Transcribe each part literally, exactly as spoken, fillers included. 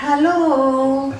Hallo.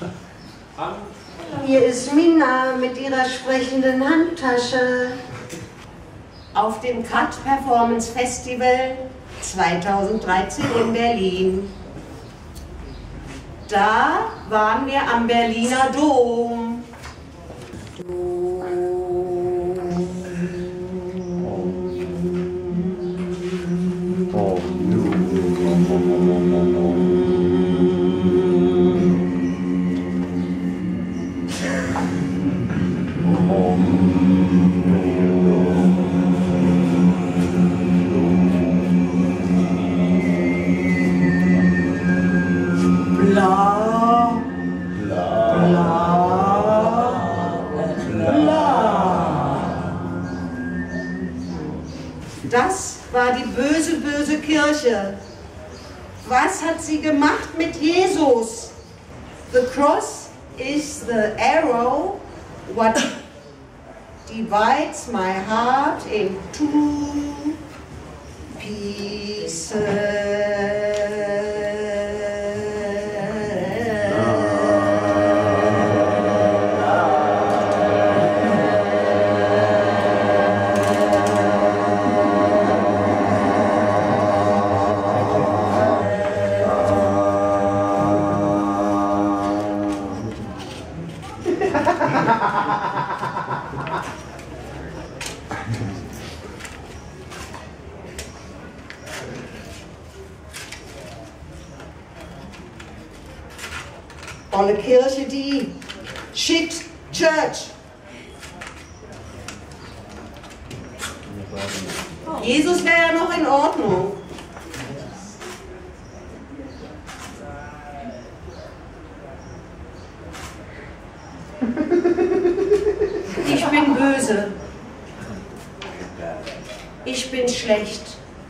Hier ist Mina mit ihrer sprechenden Handtasche. Auf dem Cut Performance Festival zweitausenddreizehn in Berlin. Da waren wir am Berliner Dom. Das war die böse, böse Kirche. Was hat sie gemacht mit Jesus? The cross is the arrow what divides my heart in two pieces. Olle Kirche, die Shit Church. Jesus wäre ja noch in Ordnung. Ich bin böse. Ich bin schlecht.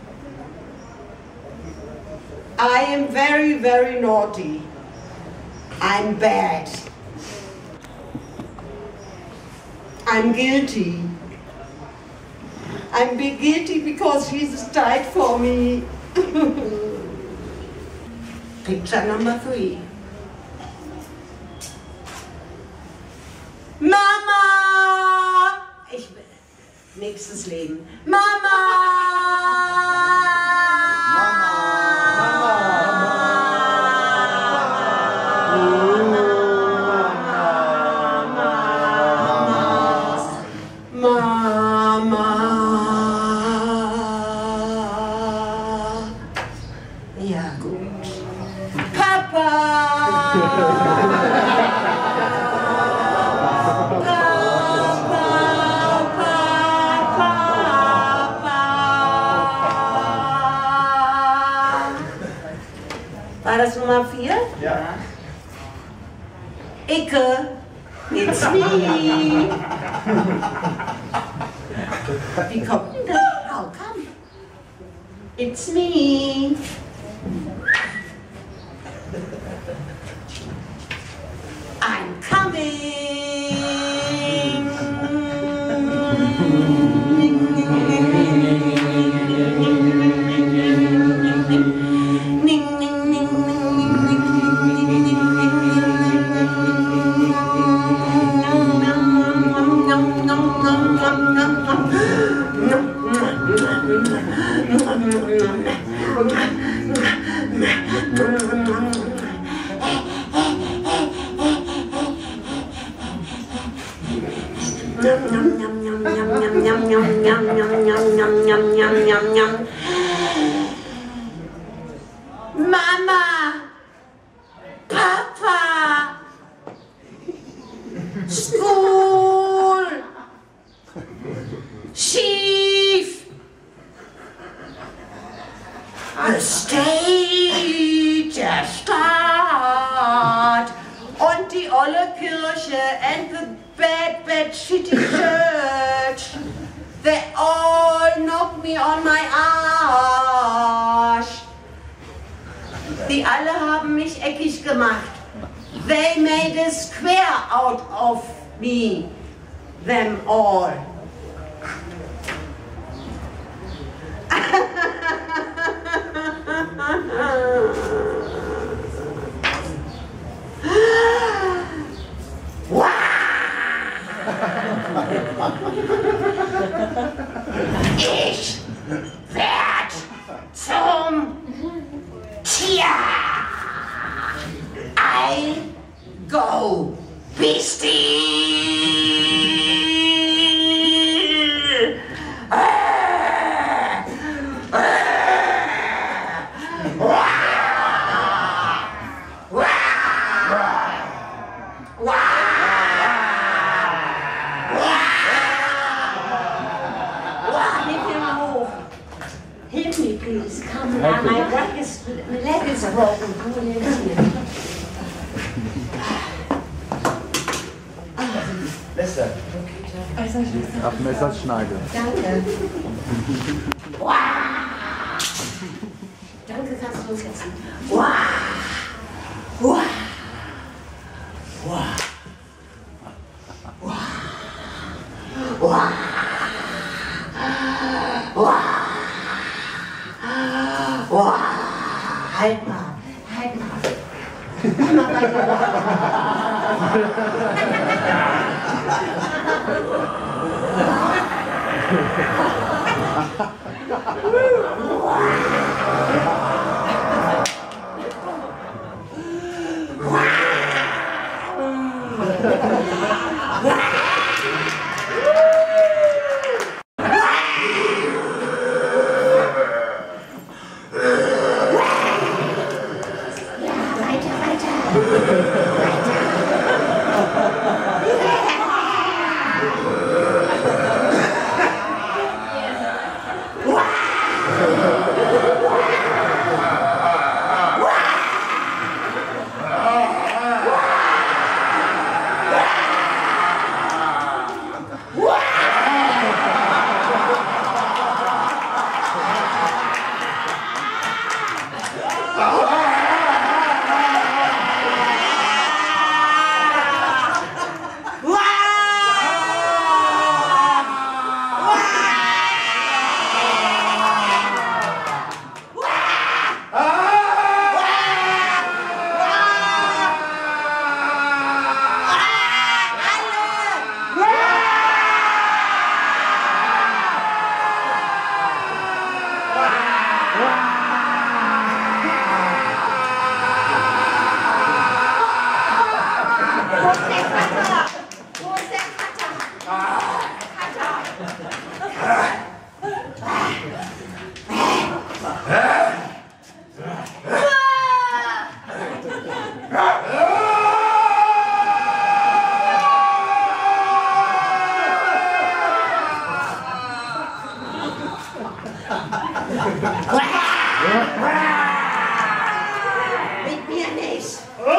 I am very, very naughty. I'm bad. I'm guilty. I'm be guilty because Jesus died for me. Picture number three. Mama! Ich will nächstes Leben. Mama! War das Nummer vier? Ja. Icke, it's me. Wie kommt denn das? Oh, komm. It's me. I'm coming. Mama, Papa, School, schief, the state, der Staat und die olle Kirche and the bad, bad, shitty church. They all knock me on my arsch. Die alle haben mich eckig gemacht. They made a square out of me. Them all. Ja! I go. Be still. Help me, please. Come on. My leg is, my leg is broken. Come on in here. Lester. Auf Messerschneide. Danke. Wow. Danke, kannst du uns essen. Wow. Wow. Wow. Wow. Wow. Wow. Wow. Halt mal. Halt mal. Mach mal weiter. Mit mir nicht.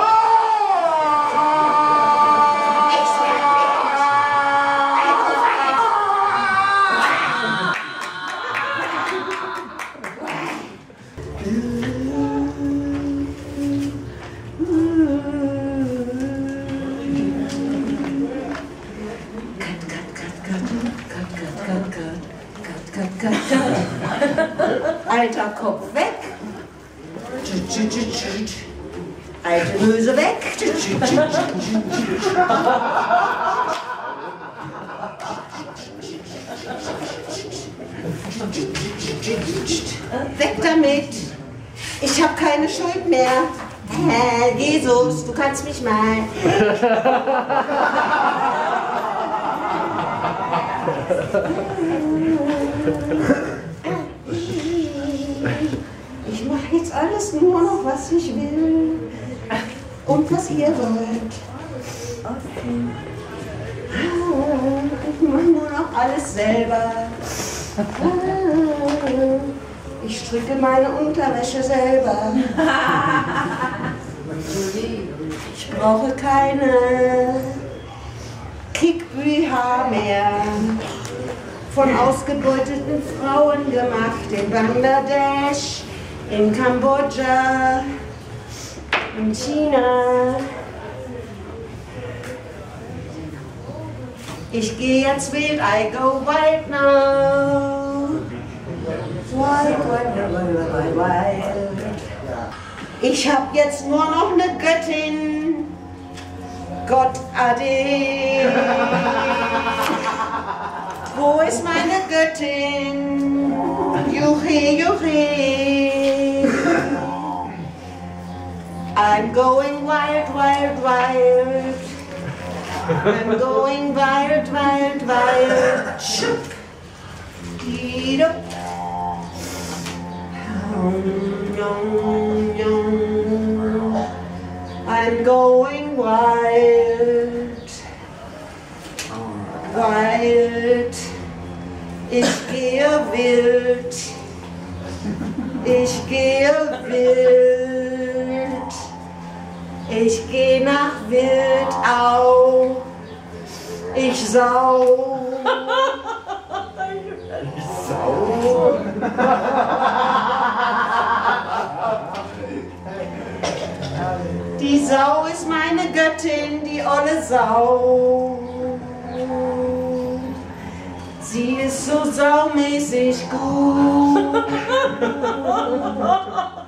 Alter Kopf weg. Alte Hülse weg. Weg damit. Ich habe keine Schuld mehr. Herr Jesus, du kannst mich mal. Ich mache jetzt alles nur noch, was ich will und was ihr wollt. Ich mache nur noch alles selber. Ich stricke meine Unterwäsche selber. Ich brauche keine Kick-B H mehr. Von ausgebeuteten Frauen gemacht in Bangladesch, in Kambodscha, in China. Ich gehe jetzt wild, I go wild now. Wild, wild, wild, wild, wild. Ich hab jetzt nur noch eine Göttin. Gott ade. Wo ist meine Göttin? Juche, juche. I'm going wild, wild, wild. I'm going wild, wild, wild. Shook. Eat up. I'm going wild. Wild. Ich gehe wild. Ich gehe wild. Ich gehe nach Wildau. Ich sau. Ich sau. Die Sau ist meine Göttin, die olle Sau. Sie ist so saumäßig gut.